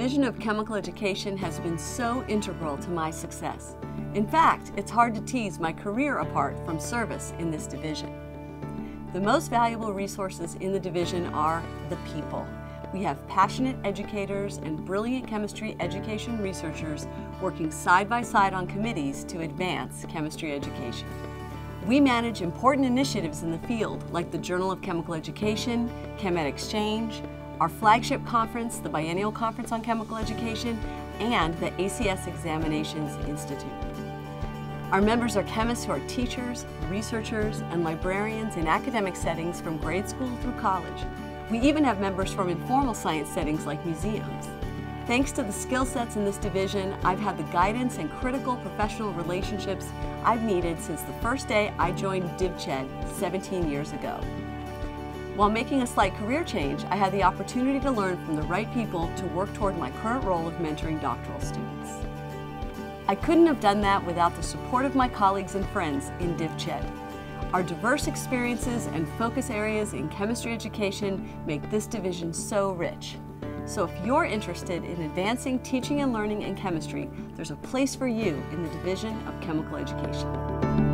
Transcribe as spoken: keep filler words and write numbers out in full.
Division of Chemical Education has been so integral to my success. In fact, it's hard to tease my career apart from service in this division. The most valuable resources in the division are the people. We have passionate educators and brilliant chemistry education researchers working side by side on committees to advance chemistry education. We manage important initiatives in the field like the Journal of Chemical Education, ChemEd Exchange, our flagship conference, the Biennial Conference on Chemical Education, and the A C S Examinations Institute. Our members are chemists who are teachers, researchers, and librarians in academic settings from grade school through college. We even have members from informal science settings like museums. Thanks to the skill sets in this division, I've had the guidance and critical professional relationships I've needed since the first day I joined Div C H E D seventeen years ago. While making a slight career change, I had the opportunity to learn from the right people to work toward my current role of mentoring doctoral students. I couldn't have done that without the support of my colleagues and friends in Div C H E D. Our diverse experiences and focus areas in chemistry education make this division so rich. So if you're interested in advancing teaching and learning in chemistry, there's a place for you in the Division of Chemical Education.